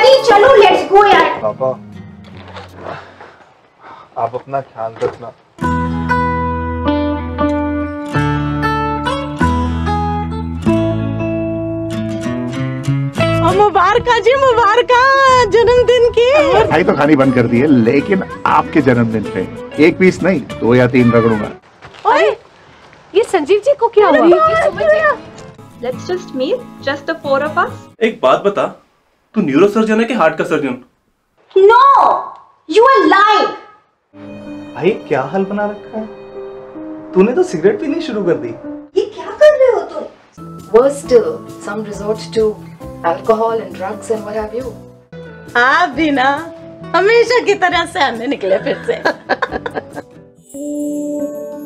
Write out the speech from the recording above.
Ready, चलो let's go यार। पापा आप अपना ख्याल रखना। मुबारक जी, मुबारक जन्मदिन की। मिठाई तो खानी बंद कर दी है, लेकिन आपके जन्मदिन पे 1 पीस नहीं 2 या 3 रगड़ूंगा। अरे ये संजीव जी को क्या हुआ? Let's just meet, just the 4 of us. एक बात बता, तू न्यूरो सर्जन है कि हार्ट का surgeon? No, you are lying. भाई क्या हाल बना रखा है, तूने तो सिगरेट पीनी शुरू कर दी। ये क्या कर रहे हो तुम? Worse still, some resort to alcohol and drugs and what have you. आप भी ना हमेशा की तरह से आने निकले फिर से।